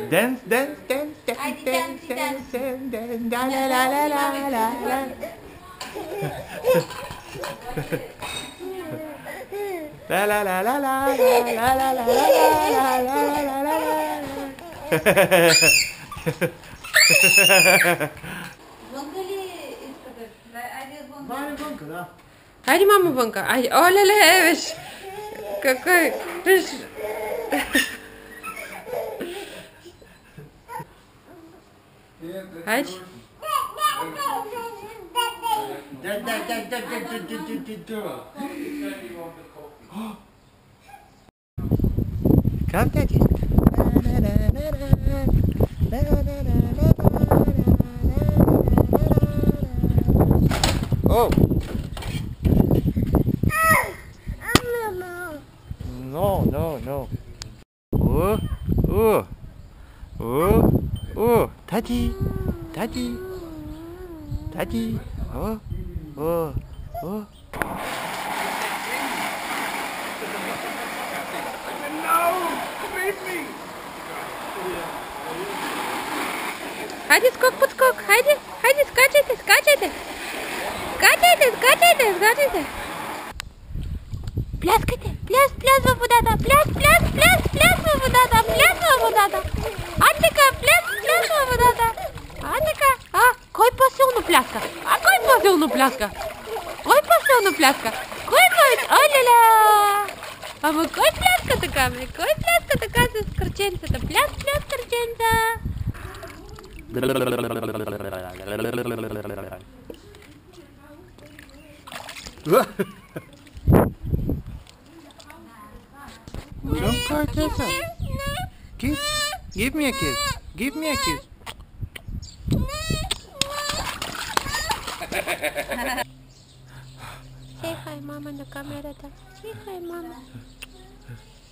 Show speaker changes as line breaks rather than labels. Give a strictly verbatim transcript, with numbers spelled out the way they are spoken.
Dance, dance, dance, dance, dance, dance, dance, dance, la la la la la la la. La la la la la la la la la la la la la la.
Хайди, мама, Ванка. Ай, оля-ле, виж. Какой, виж. Хайди.
Come, Daddy. Oh. No, no, no. Oh, oh, oh, oh, Daddy, Daddy, Daddy. Oh, oh, oh.
Хайди, скок, подскок. Хайди, хайди, скачайте, скачайте. Скачайте, скачайте, скачайте. Пляскайте, пляс, пляс во водата, пляс, пляс, пляс, пляс во водата, пляс во водата. Анника, пляс, пляс во водата. Анника, а, кой по-силно пляска? А кой по-силно пляска? Кой по-силно пляска? Кой кой? Оля-ля! Ама кой пляска така, бе? Кой пляска така с кръченцата? Пляс, пляс, кръченца.
Don't cry, Tessa. Kiss. Give me a kiss. Give me a kiss.
Say hi, mama, на камерата. Say hi, mama.